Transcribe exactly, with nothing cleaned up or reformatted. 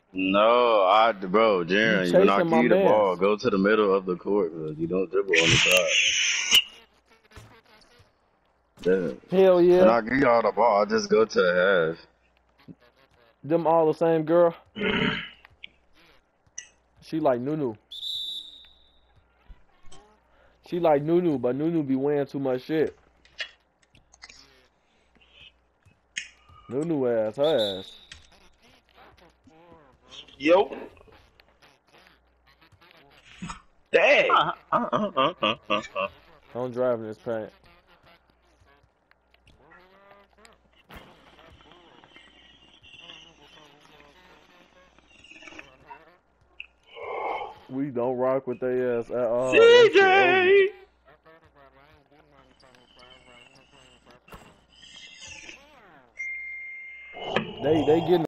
No, I, bro, You Jaren, when I chasing give my you the ball, mans. go to the middle of the court, bro. You don't dribble on the side. Yeah. Hell When yeah. I give y'all the ball, I just go to the half. Them all the same girl. She like Nunu. She like Nunu, but Nunu be wearing too much shit. Nunu ass, her ass. Yo. Dang. Uh, uh, uh, uh, uh, uh, uh. Don't drive in this paint. We don't rock with their ass at all. That shit over. C J. They they getting